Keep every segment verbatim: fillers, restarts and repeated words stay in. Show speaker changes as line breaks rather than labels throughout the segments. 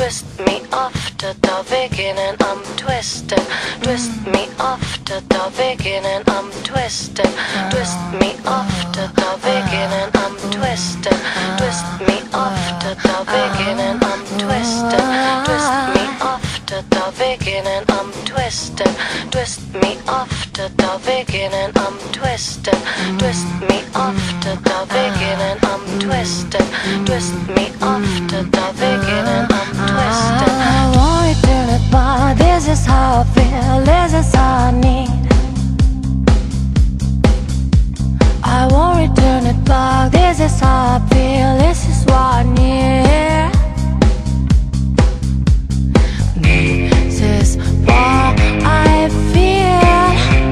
Twist me after the beginning, I'm twisted. Twist me after the beginning, I'm twisted. Twist me after the beginning, I'm twisted. Twist me after the beginning, I'm twisted. Twist me after the beginning, I'm twisted. Twist me after the beginning, I'm twisted. Twist me after the beginning, I'm twisted. Twist me after the beginning, I'm twisted.
I won't return it back. This is how I feel, this is how I need. I won't return it back. This is how I feel, this is what I need. This is what I feel.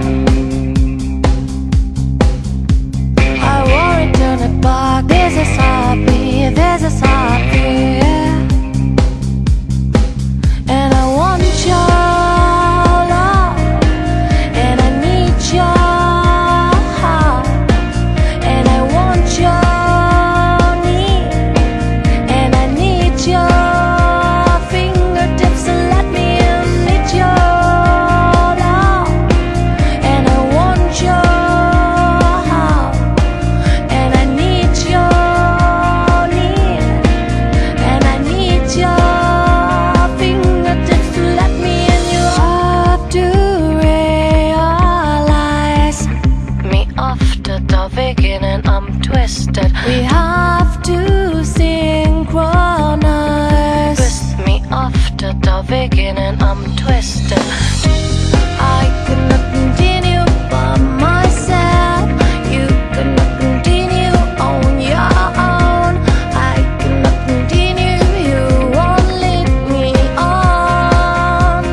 I won't return it back. This is how I feel, this is how I feel. And I want your love, and I need your heart, and I want your need, and I need your fingertips to let me in. Need your love, and I want your heart, and I need your need, and I need your
beginning, I'm twisted.
We have to synchronize.
Twist me after the beginning, I'm twisted.
I cannot continue by myself. You cannot continue on your own. I cannot continue. You won't lead me on.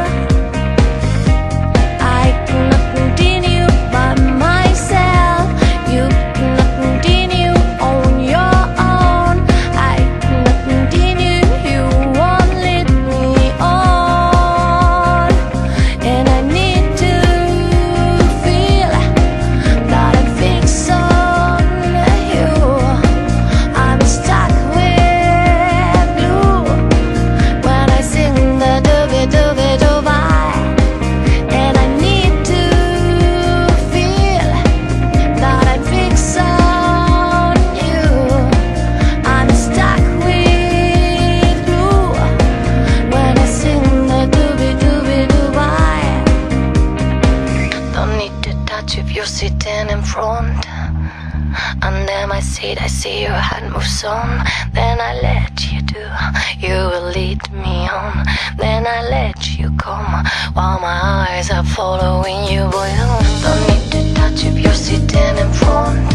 I cannot continue by myself. You cannot continue on your own. I cannot continue. You won't lead me on. And I need to feel that I'm fixed on you. I'm stuck with blue when I sing the doogie doogie doo-bye. And I need to feel that I'm fixed on you. I'm stuck with blue when I sing the doogie doogie doo-bye.
Don't need to touch if you're sitting in front. Under my seat I see your hand moves on. Then I let you do, you will lead me on. Then I let you come while my eyes are following you, boy. Don't need to touch if you're sitting in front.